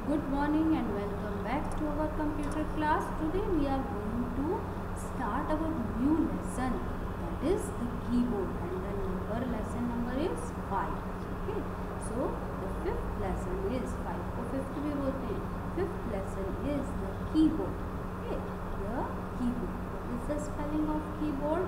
Good morning and welcome back to our computer class. Today we are going to start our new lesson, that is the keyboard, and the lesson number is 5. Okay, so the fifth lesson is 5 को fifth भी बोलते हैं. Fifth lesson is the keyboard. Okay, the keyboard. What is the spelling of keyboard?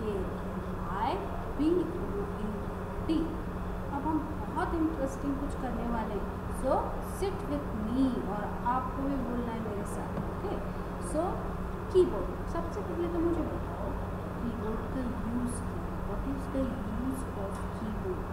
K-I-B-O-E-D. अब हम बहुत interesting कुछ करने वाले हैं. सो सिट विथ मी, और आपको भी बोलना है मेरे साथ. Okay, so keyboard. सबसे पहले तो मुझे बताओ कीबोर्ड का यूज़ क्या है. What is the use of keyboard?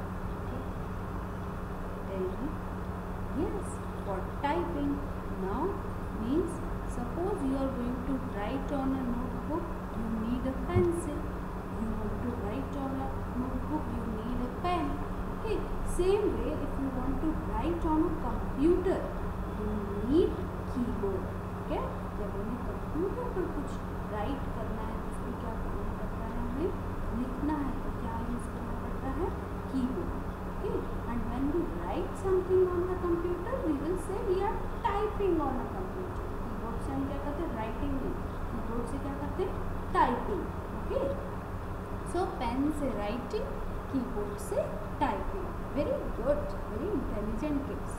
Yes, for typing. Now means suppose you are going to write on a notebook, you need a pencil. You want to write on a notebook, you need a pen. Okay, same way if you want to write on a computer, you need keyboard. Okay, जब हमें computer पर कुछ right करना है, उसको क्या करना पड़ता है, हमें लिखना है, तो क्या यूज़ करना पड़ता है? Keyboard. Okay, and when we write something on the computer, we will say we are typing on a computer. Keyboard से हम क्या करते हैं? राइटिंग में. कीबोर्ड से क्या करते हैं? टाइपिंग. ओके, सो पेन से राइटिंग, कीबोर्ड से typing. Very good, very intelligent kids.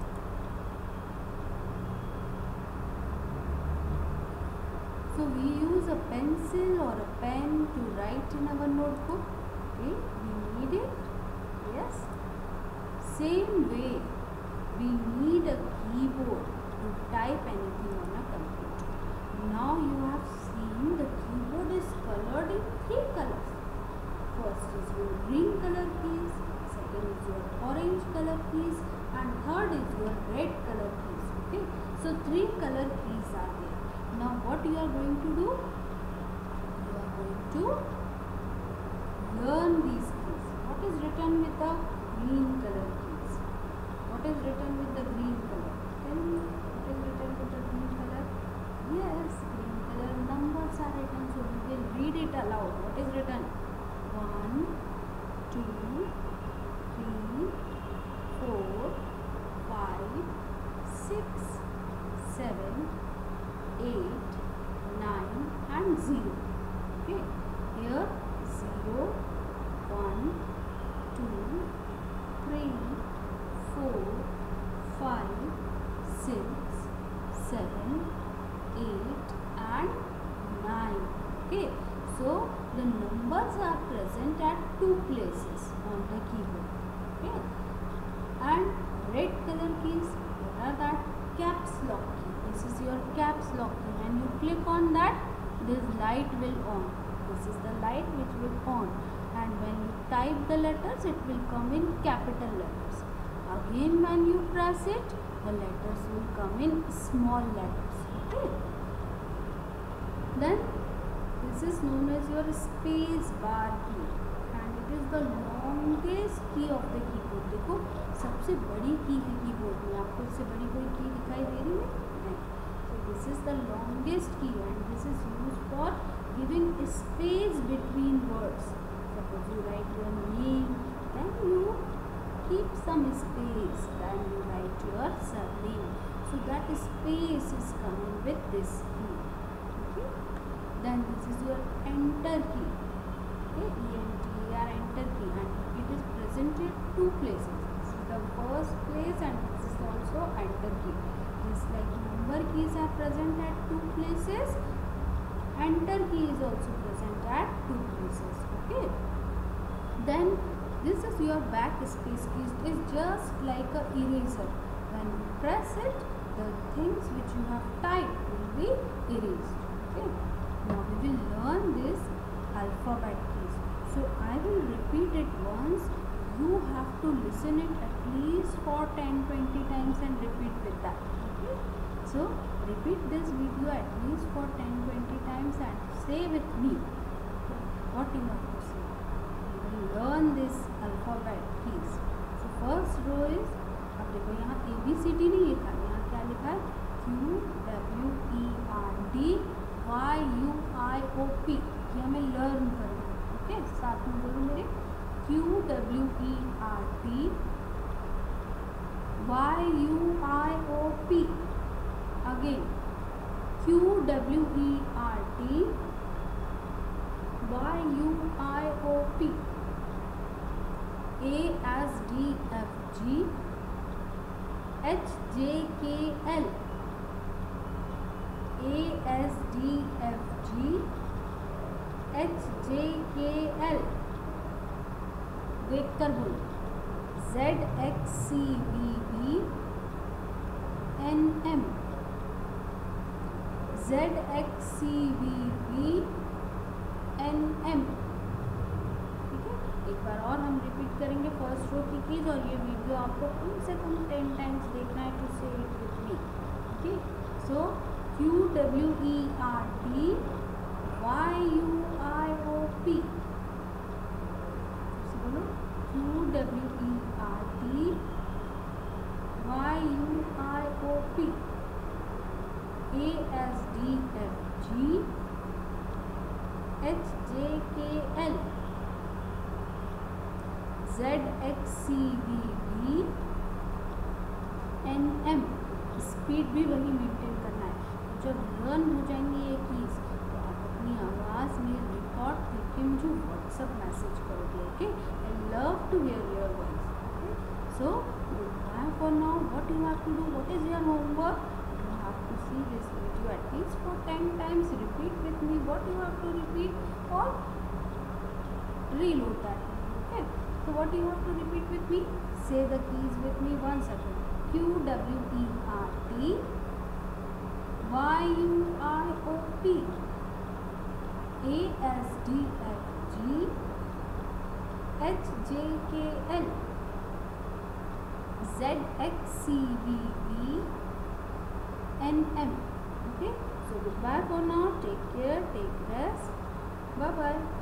So we use a pencil or a pen to write in our notebook. Okay, we need it. Yes, same way we need a keyboard to type anything on a computer. Now you have seen the keyboard is colored in 3 colors. First is your green color keys, second is your orange color keys, and third is your red color keys. Okay, so 3 color keys are there. Now what you are going to do? You are going to learn these keys. What is written with the green color keys? What is written with the green color? Tell me, what is written with the green color? Yes, green color numbers are written, so we will read it aloud. What is written? 1, 2, 3, 4, 5, 6, 7, 8, 9 and 0. Okay, here 0, 1, 2, 3, 4, 5, 6, 7, 8 and 9. Okay, so the numbers are present at 2 places on the keyboard. Okay, and red color keys, what are that? Caps lock key. This is your caps lock key. When you click on that, this light will on. This is the light which will on, and when you type the letters, it will come in capital letters. Again when you press it, the letters will come in small letters. Okay, then this is known as your space bar key, and it is the longest key of the keyboard. देखो सबसे बड़ी की है keyboard में. आपको इससे बड़ी कोई की दिखाई दे रही है? नहीं. So this is the longest key, and this is used for giving space between words. Suppose you write your name, then you keep some space, then you write your surname. So that space is coming with this key. Okay, then this is your enter key. Okay, E-N-T-E-R, enter key, and it is present at 2 places. This is the first place, and this is also enter key. Just like number keys are present at 2 places, enter key is also present at 2 places. Okay, then this is your backspace key. It is just like a eraser. When you press it, the things which you have typed will be erased. Okay, now we will learn this alphabet keys. So I will repeat it once. You have to listen it at least for 10-20 times and repeat with that. Okay, so repeat this video at least for 10-20 times and say with me what you have to say. You will learn this alphabet keys. So first row is, अब देखो यहाँ ABCD नहीं लिखा है, यहाँ क्या लिखा है? QWERTYUIOP. ये हमें लर्न करना है. ओके, साथ में बोलो मेरे. QWERTYUIOP. H J K L A S D F G H J K L देख कर बोलो Z X C V B N M Z X C V B N M। ठीक है, एक बार और हम रिपीट करेंगे फर्स्ट रो की कीज, और ये वीडियो आपको कम से कम 10 टाइम्स देखना है to say it with me. Okay, so Q W E R T Y U I O P, बोलो Q W E R T Y U I O P A S D F G H J K L Z X C V B N M। Speed भी वही maintain करना है। जब learn हो जाएंगे ये keys तो आप अपनी आवाज़ में रिकॉर्ड करके मुझे व्हाट्सएप मैसेज करोगे। Okay, I love to hear your voice. Okay, so good bye for now. What you have to do, what is your homework? You have to see this video at least for 10 times. Repeat with me what you have to repeat, or reload that. Okay, so what you have to repeat with me? Say the keys with me once again. Q W E R T Y U I O P A S D F G H J K L Z X C V B N M. Okay, so goodbye for now. Take care, take rest. Bye bye.